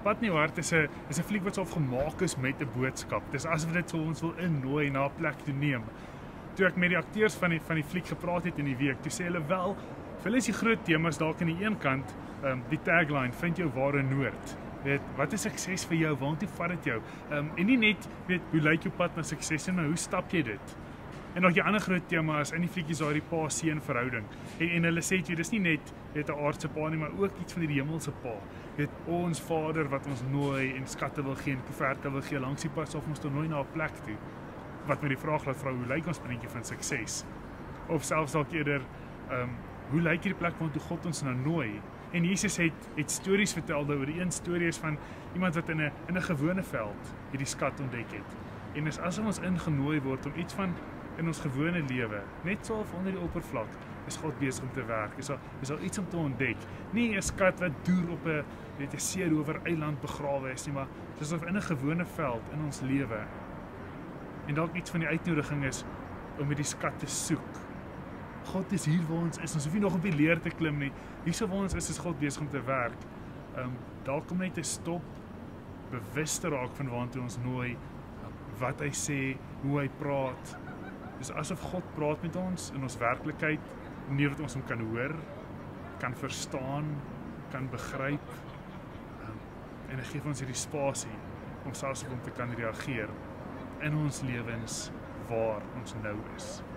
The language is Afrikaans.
Pad in jou hart is 'n fliek wat so gemaak is met 'n boodskap. Dis asof dit so ons wil innooi na 'n plek toe neem. Toe ek met die akteurs van die fliek gepraat het in die week, toe sê hulle wel, vir hulle is die groot temas dalk aan die een kant, die tagline, vind jou ware noord. Weet, wat is sukses vir jou? Waartoe vat dit jou? En nie net, weet, hoe lyk jou pad na sukses nie, maar hoe stap jy dit? En nog die ander groot tema is in die fliek is daar die pa-seun verhouding. En hulle sê jy dis nie net weet 'n aardse pa nie, maar ook iets van die hemelse pa. Weet ons Vader wat ons nooi en skatte wil gee en koeverte wil gee langs die pad of ons toe nooi na 'n plek toe. Wat met die vraag laat vra hoe lyk ons prentjie van sukses? Of selfs dalk eerder hoe lyk hierdie plek waartoe God ons nou nooi? En Jesus het stories vertel oor die een storie is van iemand wat in 'n gewone veld hierdie skat ontdek het. En is asof ons ingenooi word om iets van in ons gewone lewe, net so onder die oppervlak, is God besig om te werk. Is daar iets om te ontdek. Nie 'n skat wat deur op 'n seerower eiland begrawe is nie, maar dis of in 'n gewone veld in ons lewe. En dalk iets van die uitnodiging is om met die skat te soek. God is hier waar ons is. Ons hoef nie nog op die leer te klim nie. Hierso waar ons is God besig om te werk. Dalk om net te stop, bewus te raak van waartoe ons nooi, wat hy sê, hoe hy praat. Dis asof God praat met ons in ons werklikheid, nie dat ons hom kan hoor, kan verstaan, kan begryp. En hy gee ons hierdie spasie om selfs op hom te kan reageer in ons lewens waar ons nou is.